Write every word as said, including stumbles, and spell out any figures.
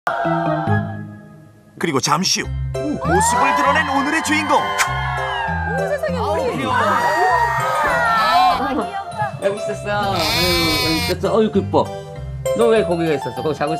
그리고 잠시 후 모습을 드러낸 오늘의 주인공. 어머 세상에 우리. 여기 있었어. 아유, 여기 있었어. 어이, 이뻐. 너 왜 거기가 있었어? 거기 자고 있었어?